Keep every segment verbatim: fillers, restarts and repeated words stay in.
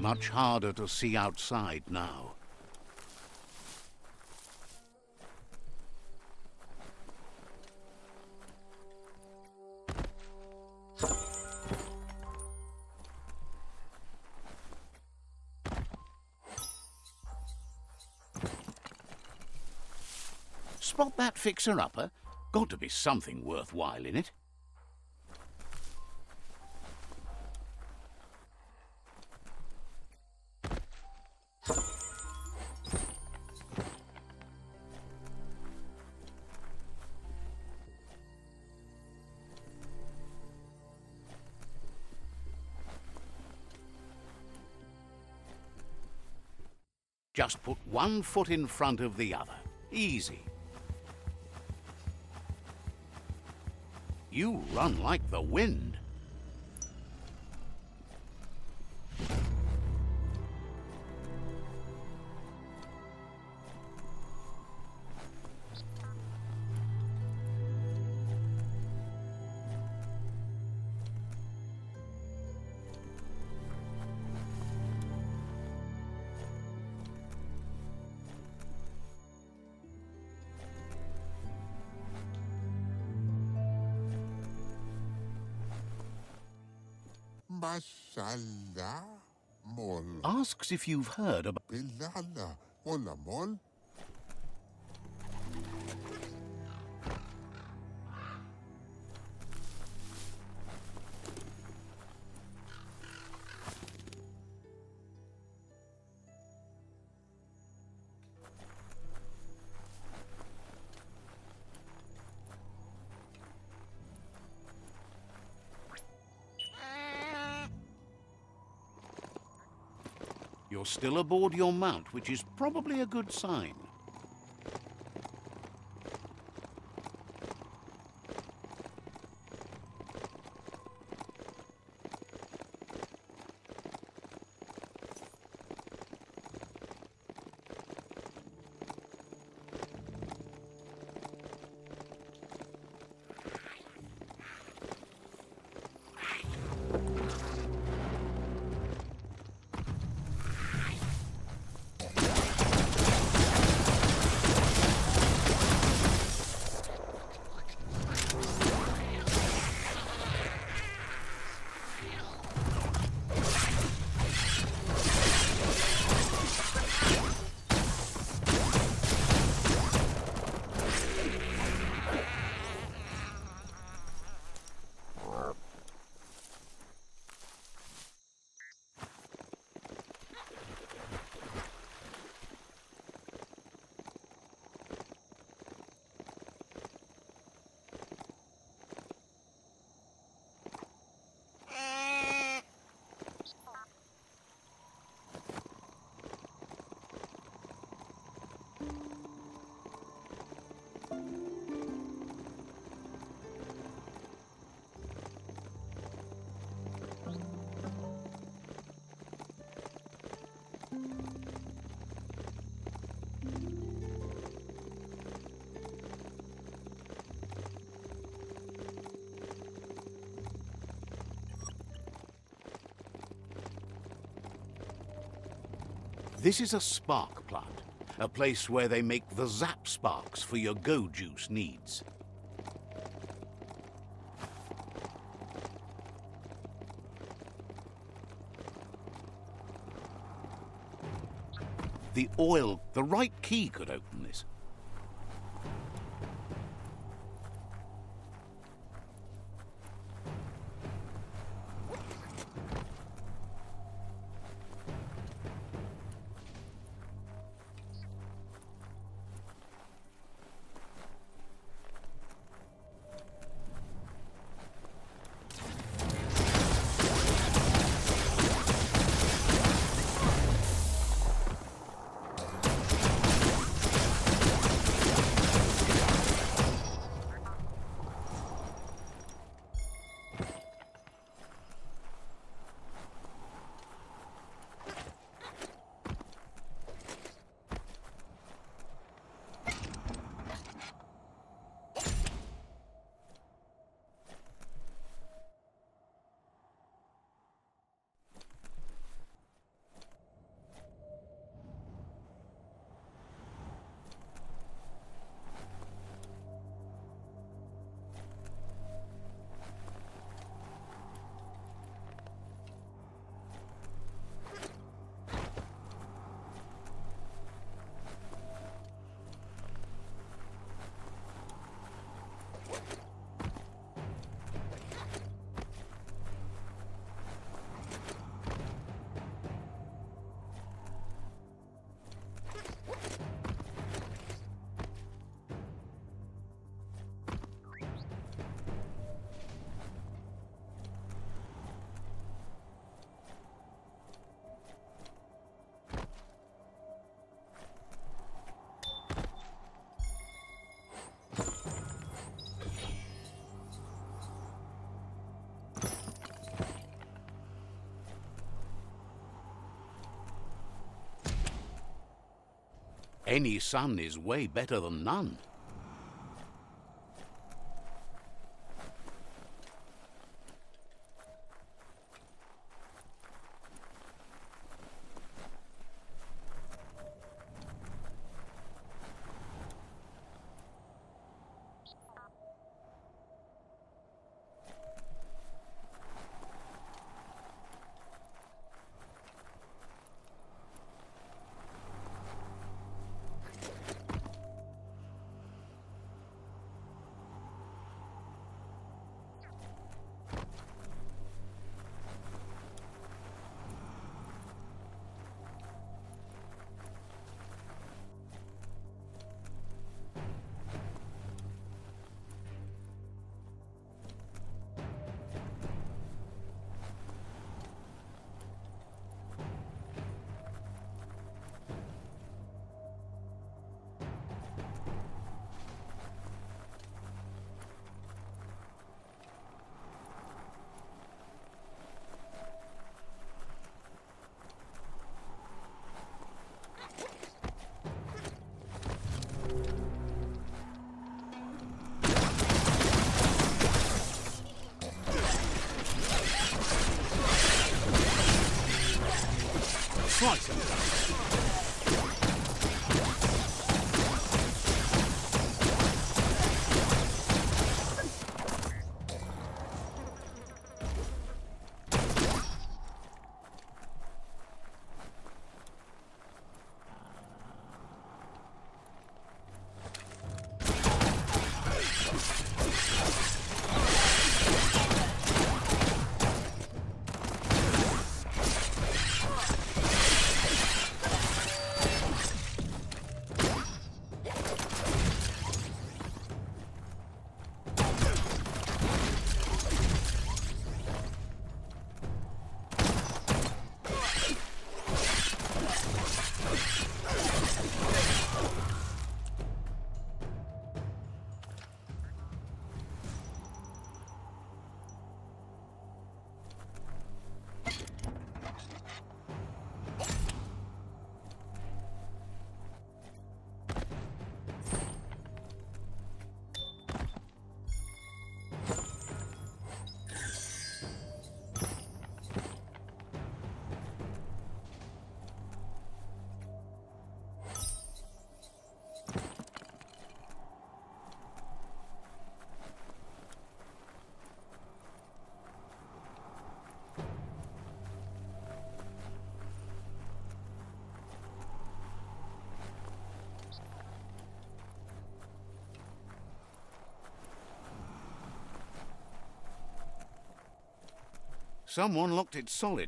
Much harder to see outside now. Spot that fixer-upper? Got to be something worthwhile in it. Just put one foot in front of the other. Easy. You run like the wind. Mashallah, mol. Asks if you've heard about... Bilala, hola, mol. You're still aboard your mount, which is probably a good sign. This is a spark plant, a place where they make the zap sparks for your go juice needs. The oil, the right key could open this. Any sun is way better than none. Slice him down. Someone locked it solid.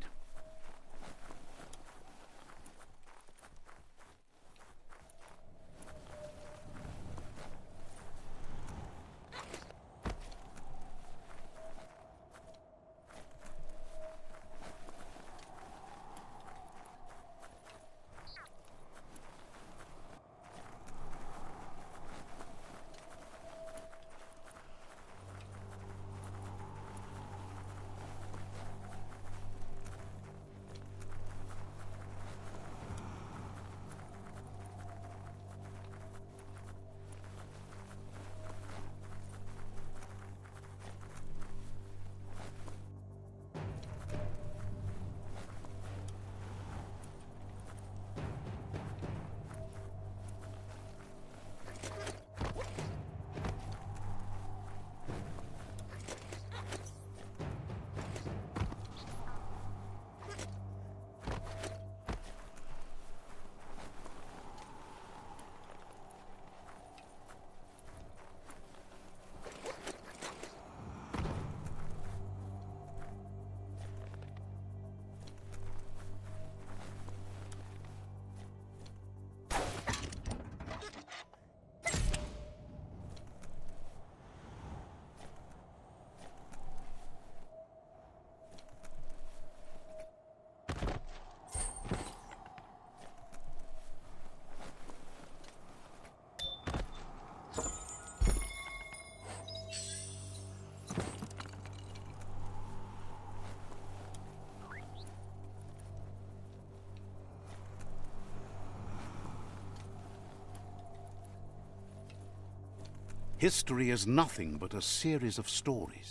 History is nothing but a series of stories.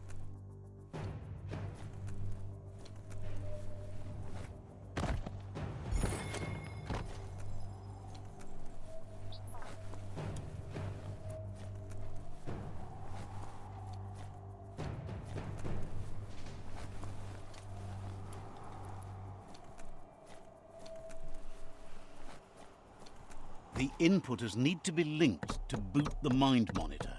The inputters need to be linked to boot the mind monitor.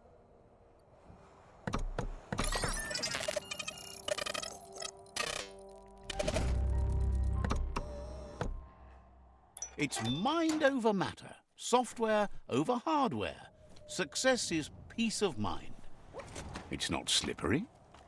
It's mind over matter, software over hardware. Success is peace of mind. It's not slippery.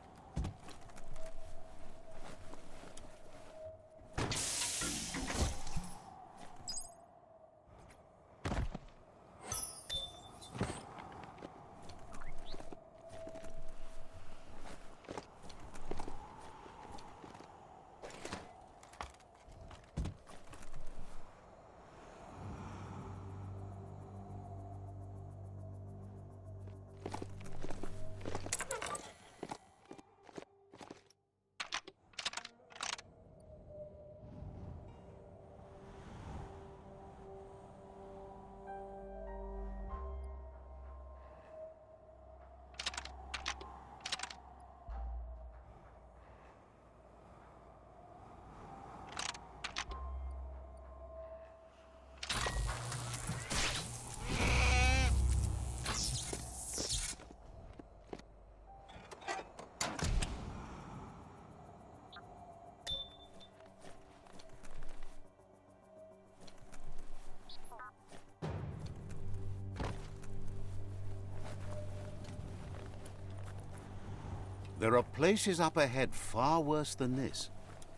There are places up ahead far worse than this.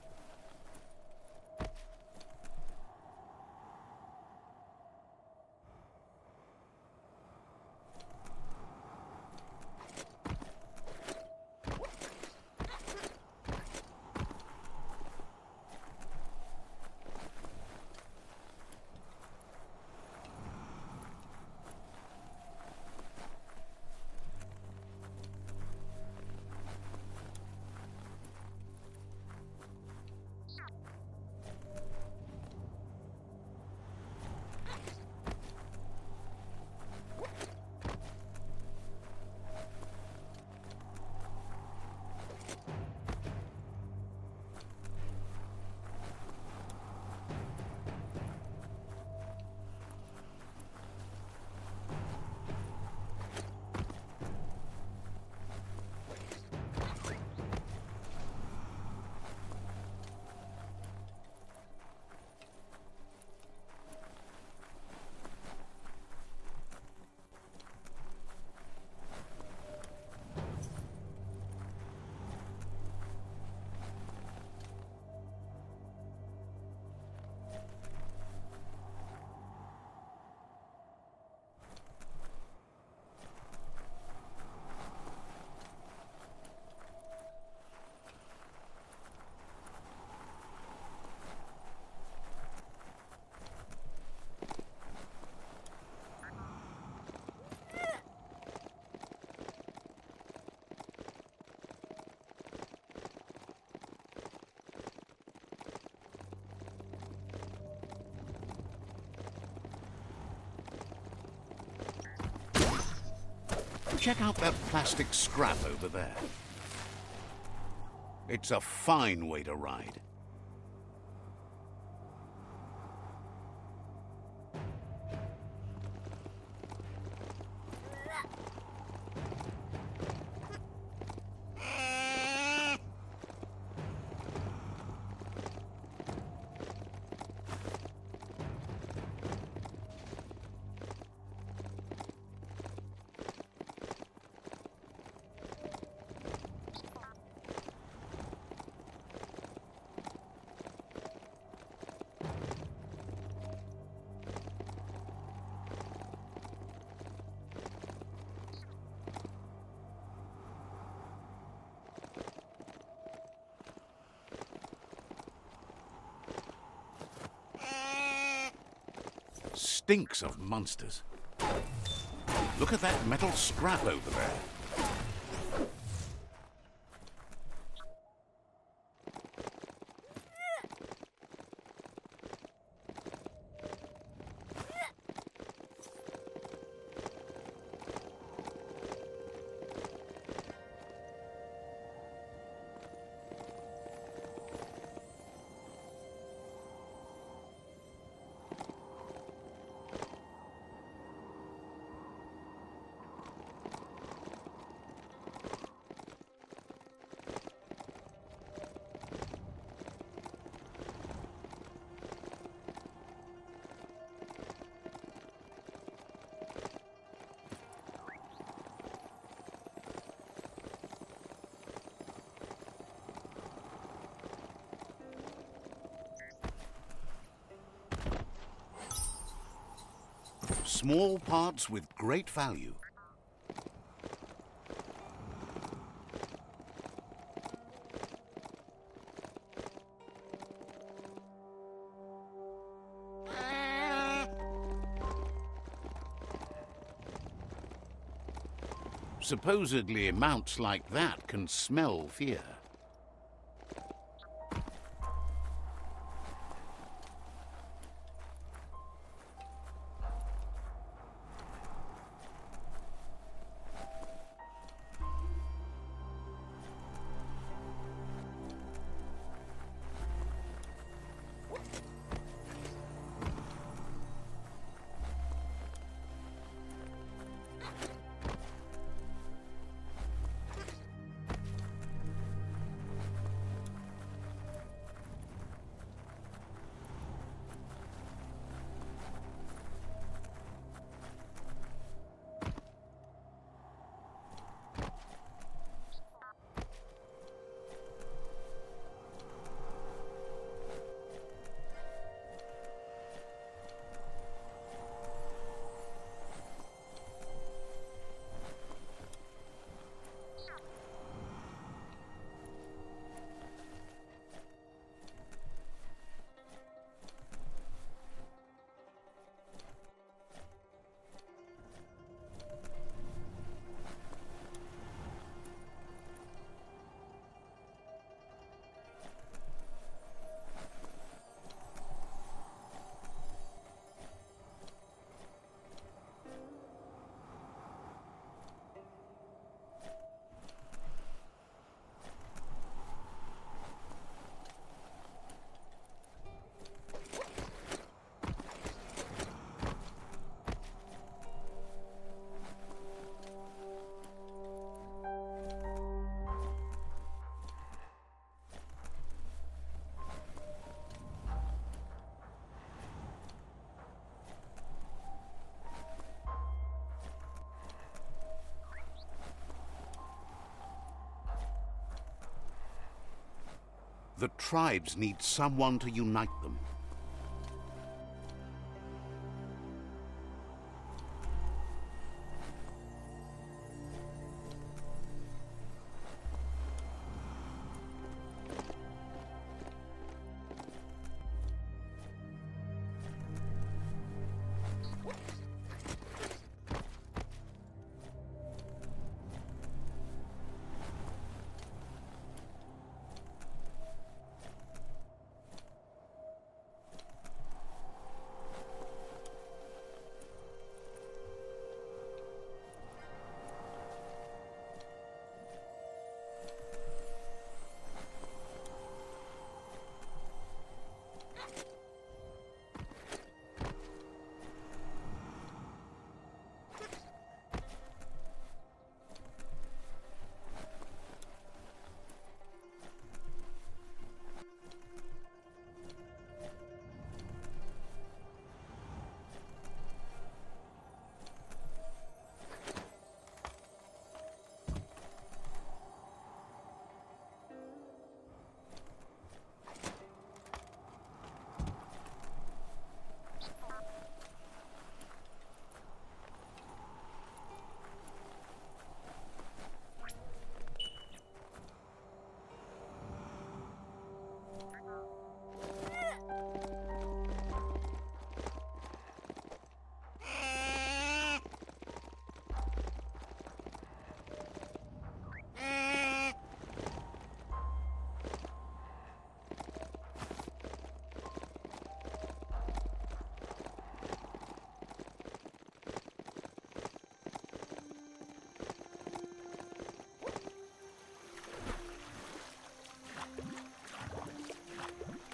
Check out that plastic scrap over there. It's a fine way to ride. Stinks of monsters. Look at that metal scrap over there. Small parts with great value. Supposedly, mounts like that can smell fear. The tribes need someone to unite them.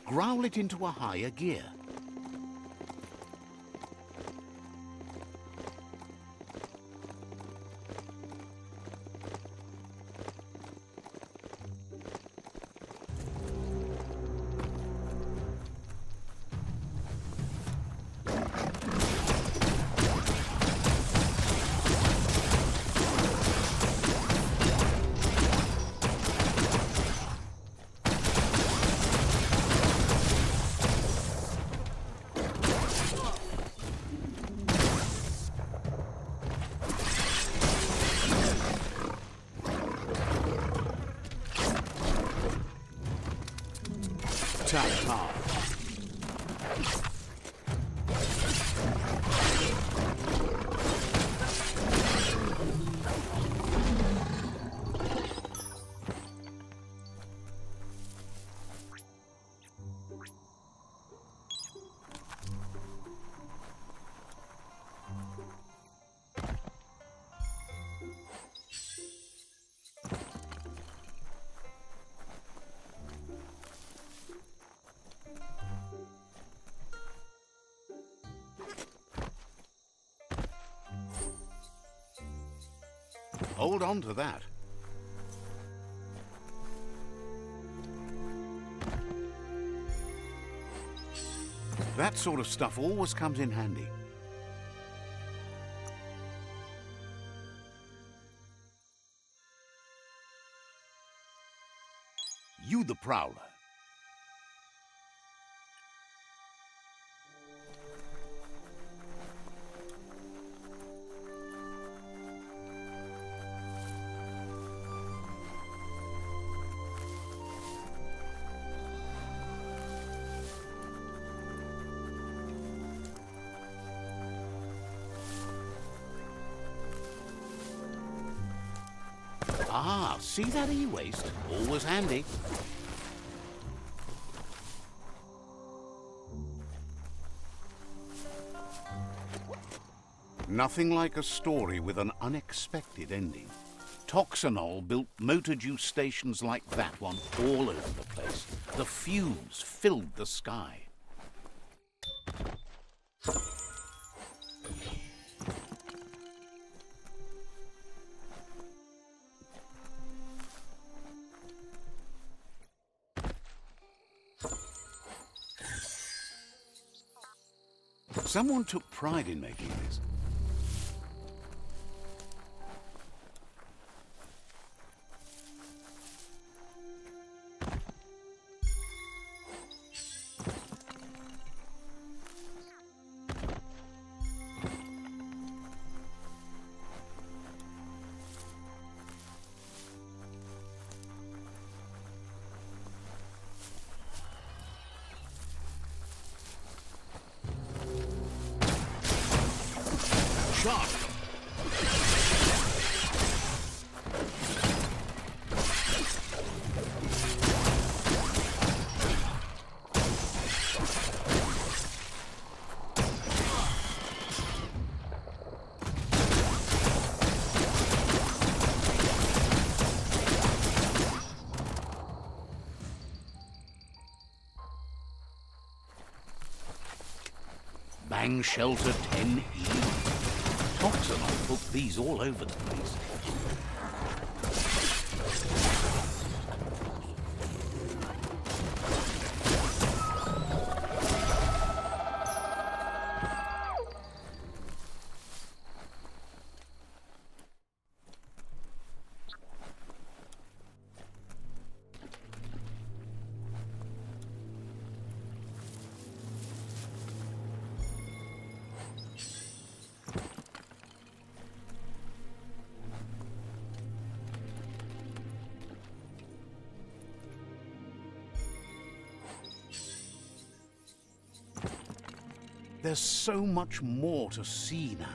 growl it into a higher gear. Tap hard. Hold on to that. That sort of stuff always comes in handy. You the Prowler. Ah, see that e-waste? Always handy. Nothing like a story with an unexpected ending. Toxanol built motor juice stations like that one all over the place. The fumes filled the sky. Someone took pride in making this. Shot. Bang Shelter ten E. Toxanol put these all over the place. There's so much more to see now.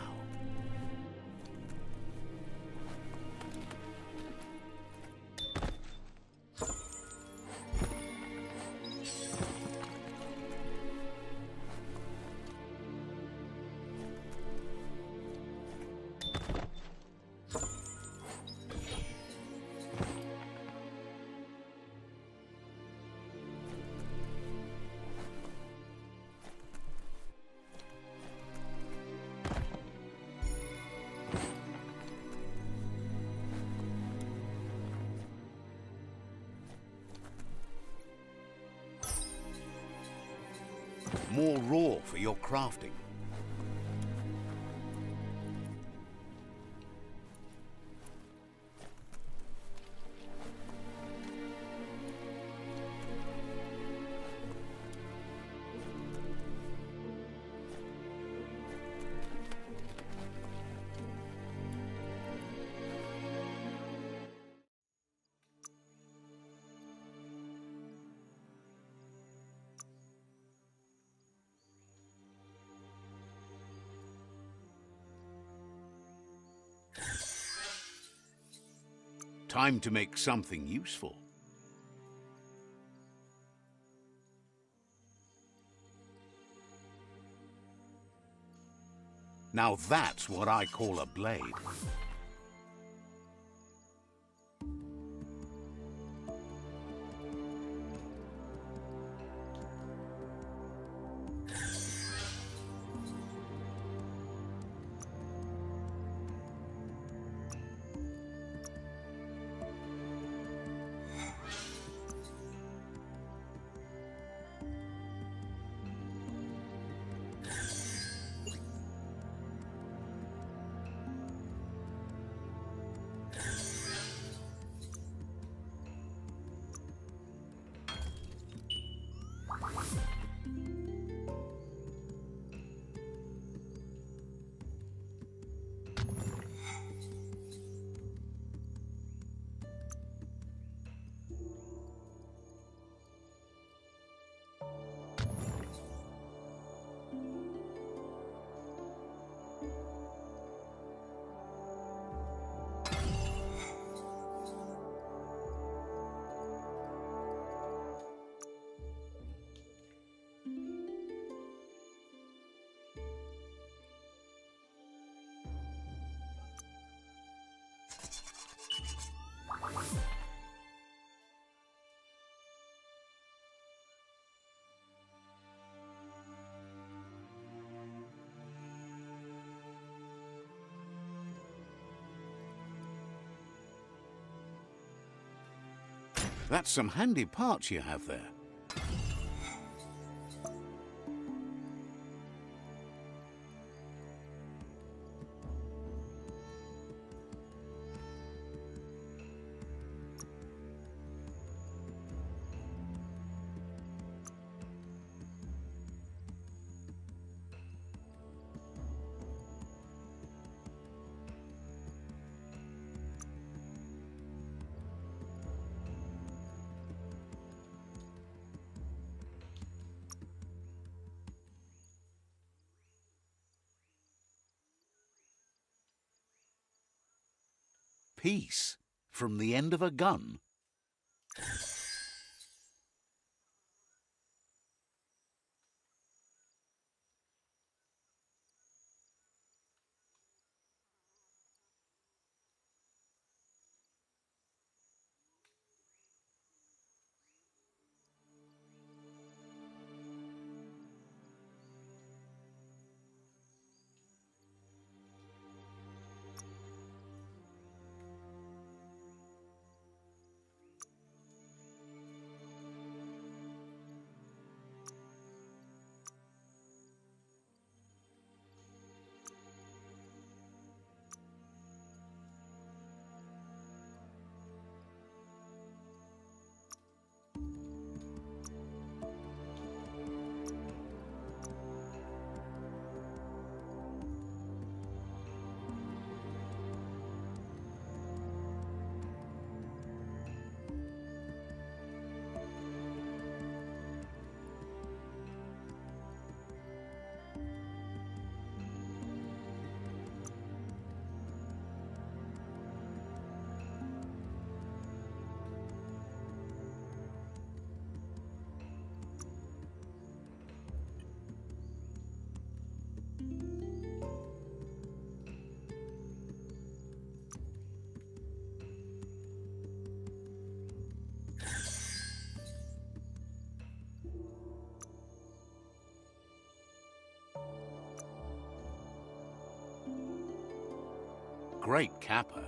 More raw for your crafting. Time to make something useful. Now that's what I call a blade. That's some handy parts you have there. Piece from the end of a gun. Great capper.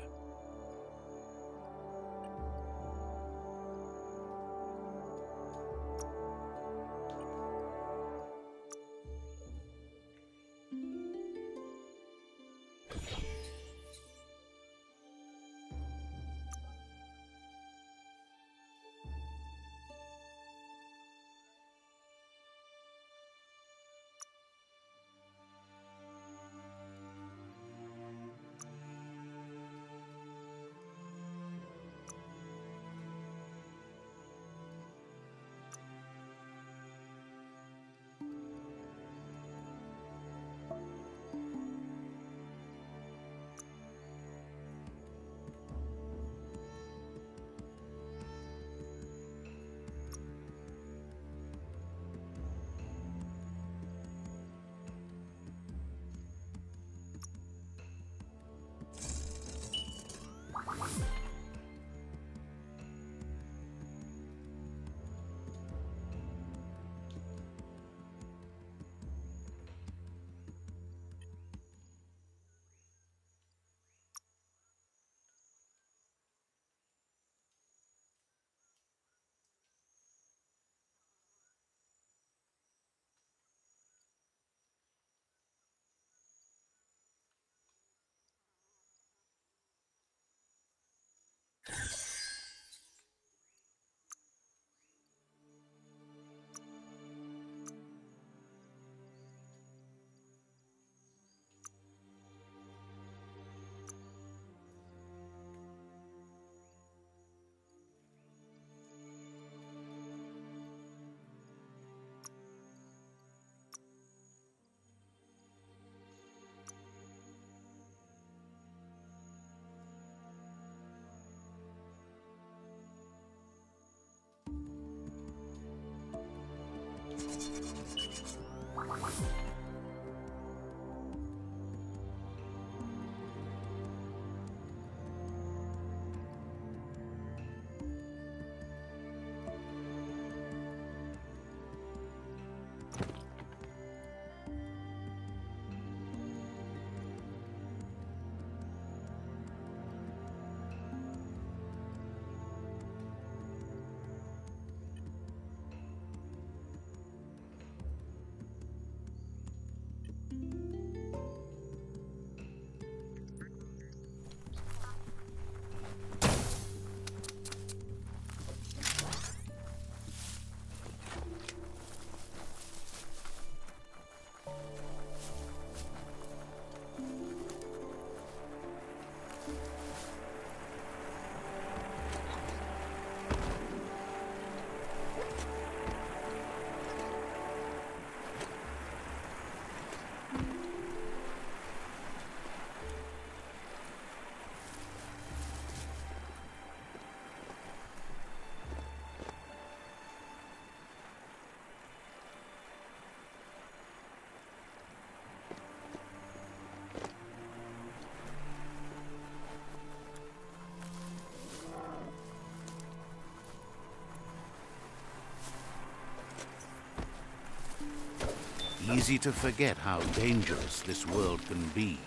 Easy to forget how dangerous this world can be.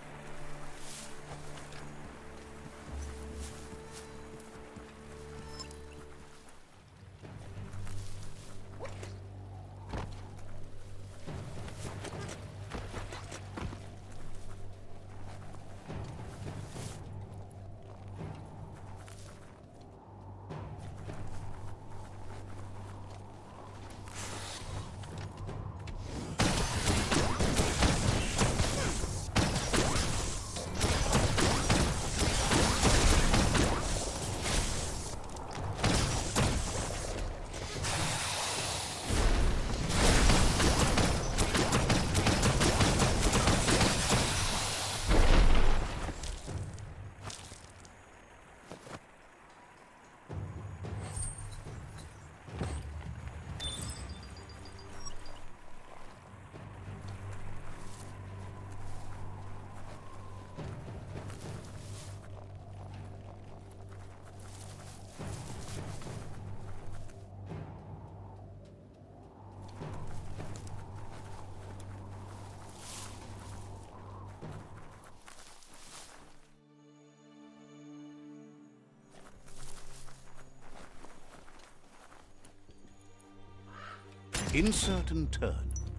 Insert and turn.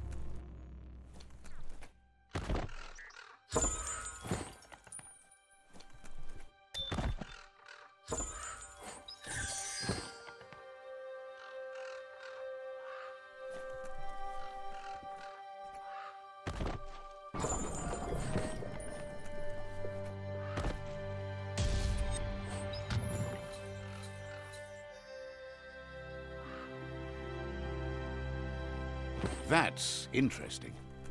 That's interesting.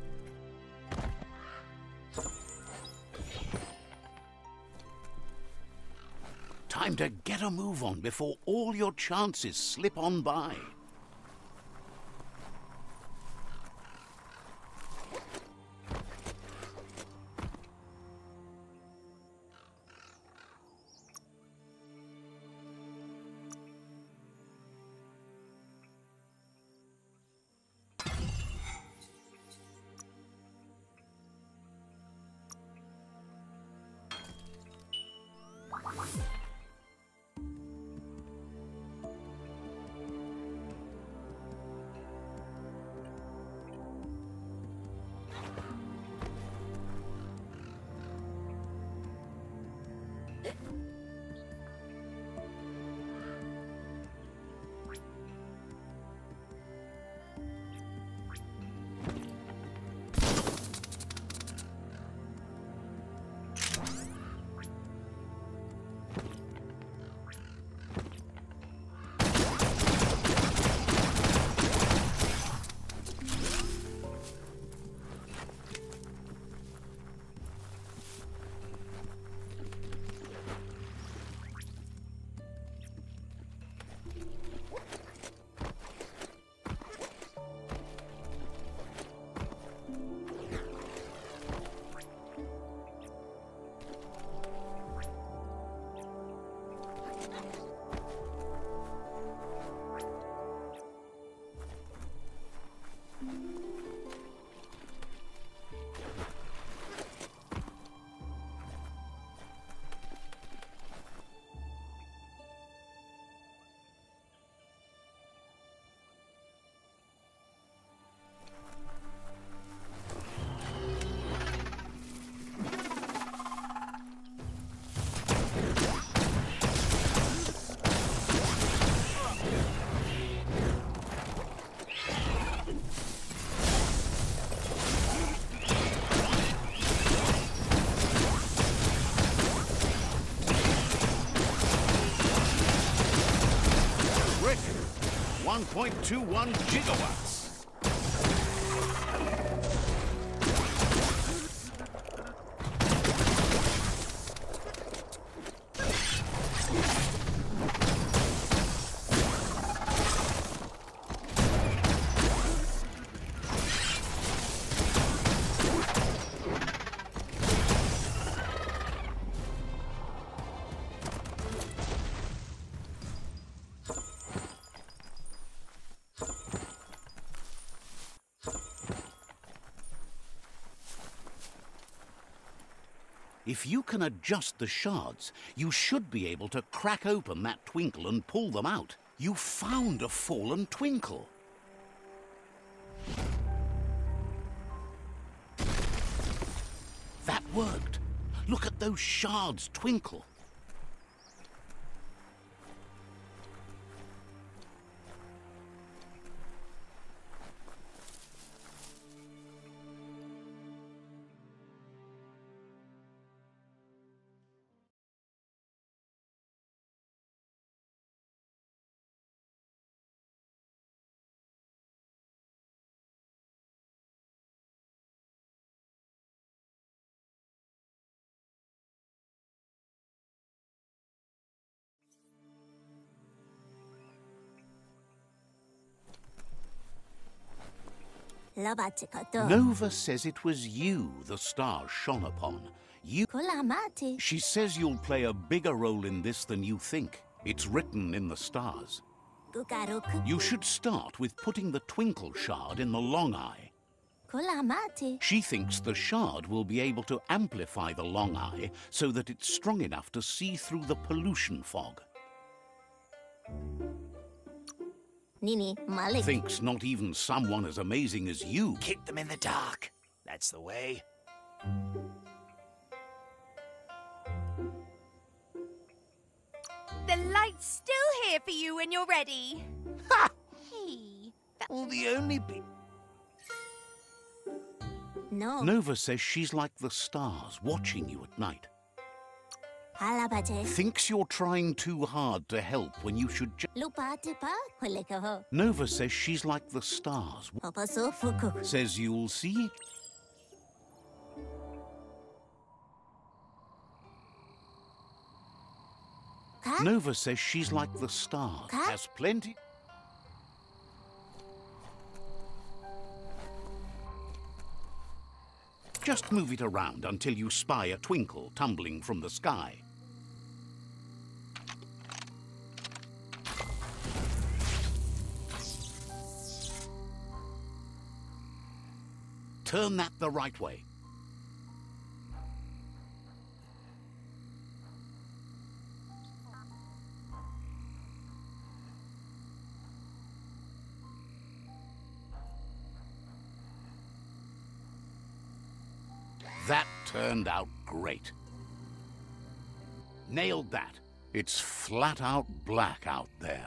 Time to get a move on before all your chances slip on by. one point two one gigawatts. If you can adjust the shards, you should be able to crack open that twinkle and pull them out. You found a fallen twinkle. That worked. Look at those shards twinkle. Nova says it was you the stars shone upon. You... She says you'll play a bigger role in this than you think. It's written in the stars. You should start with putting the twinkle shard in the long eye. She thinks the shard will be able to amplify the long eye so that it's strong enough to see through the pollution fog. Nini Malik Thinks not even someone as amazing as you. Keep them in the dark. That's the way. The light's still here for you when you're ready. Ha! Hey, that... Well, the only pe- No. Nova says she's like the stars watching you at night. Thinks you're trying too hard to help when you should ju- Nova says she's like the stars. Says you'll see. Nova says she's like the stars. Has plenty. Just move it around until you spy a twinkle tumbling from the sky. Turn that the right way. That turned out great. Nailed that. It's flat out black out there.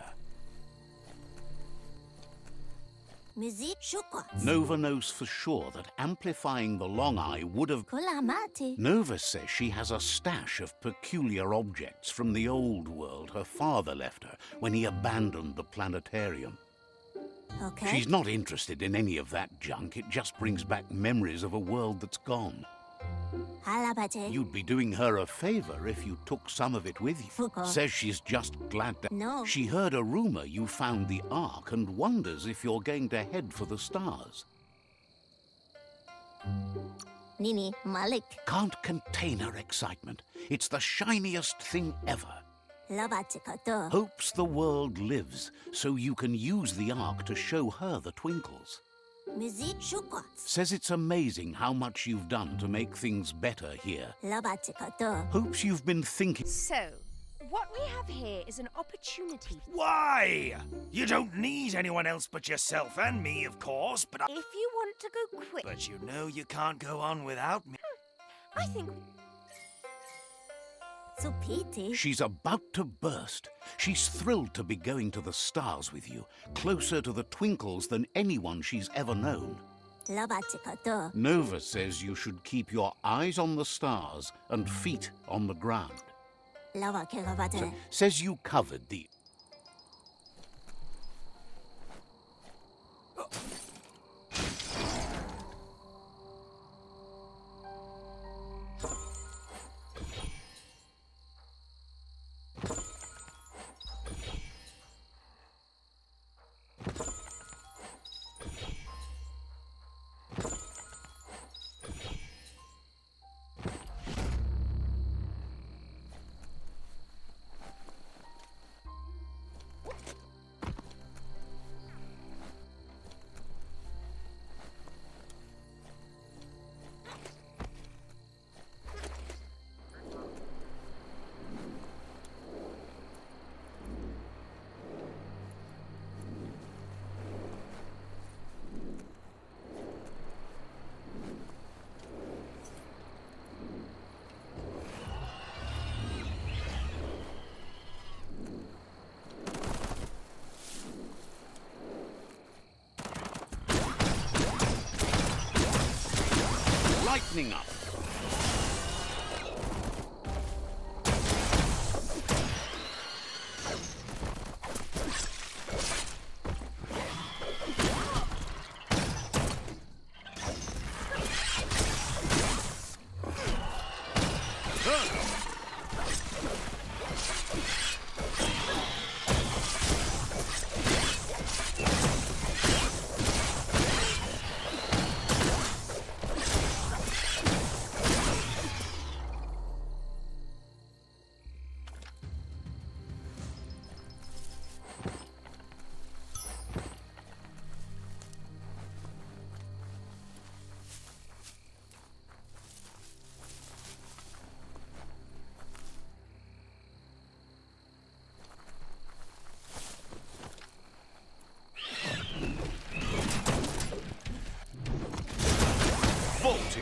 Nova knows for sure that amplifying the long eye would have... Nova says she has a stash of peculiar objects from the old world her father left her when he abandoned the planetarium. Okay. She's not interested in any of that junk. It just brings back memories of a world that's gone. You'd be doing her a favor if you took some of it with you. Says she's just glad to... No. She heard a rumor you found the Ark and wonders if you're going to head for the stars. Nini Malik Can't contain her excitement. It's the shiniest thing ever. Hopes the world lives so you can use the Ark to show her the twinkles. Says it's amazing how much you've done to make things better here. Hopes you've been thinking... So, what we have here is an opportunity. Why? You don't need anyone else but yourself and me, of course, but I... If you want to go quick... But you know you can't go on without me. I think... She's about to burst. She's thrilled to be going to the stars with you, closer to the twinkles than anyone she's ever known. Nova says you should keep your eyes on the stars and feet on the ground. S- says you covered the... tightening up. Vaulted.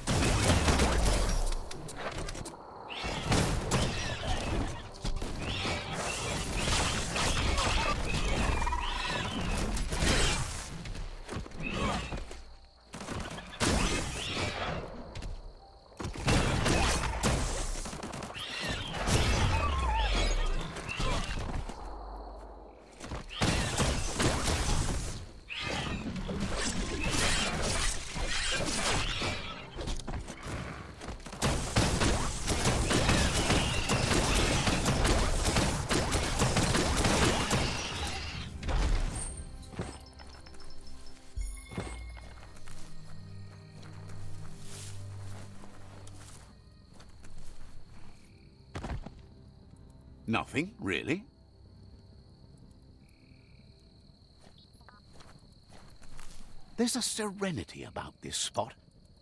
Nothing, really. There's a serenity about this spot.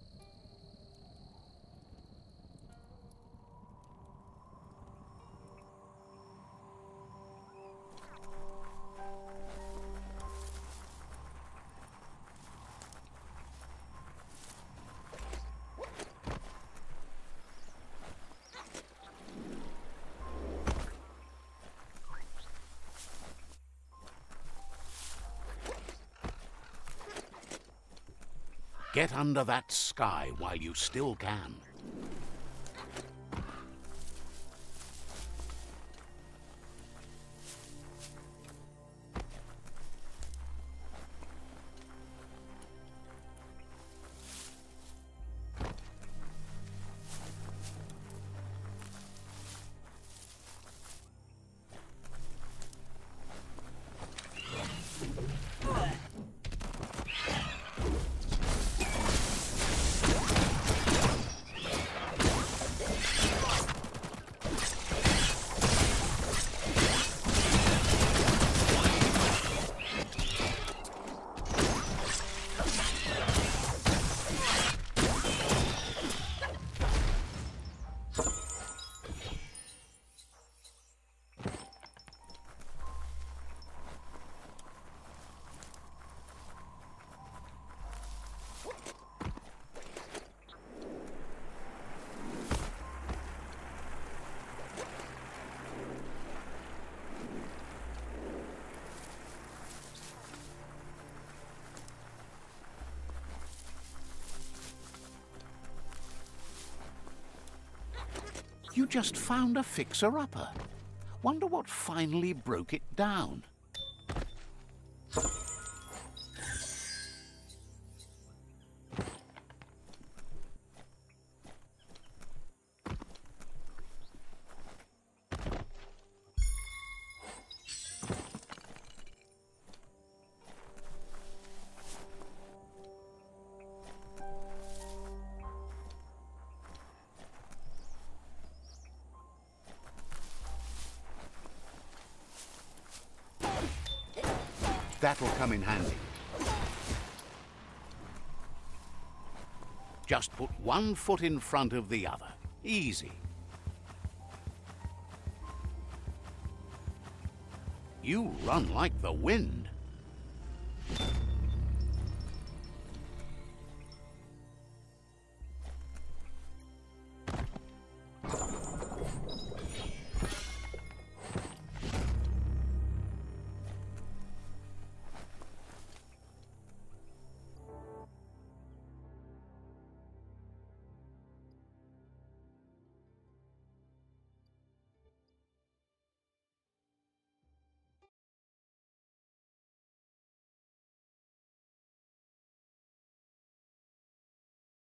Get under that sky while you still can. You just found a fixer-upper. Wonder what finally broke it down. That'll come in handy. Just put one foot in front of the other. Easy. You run like the wind.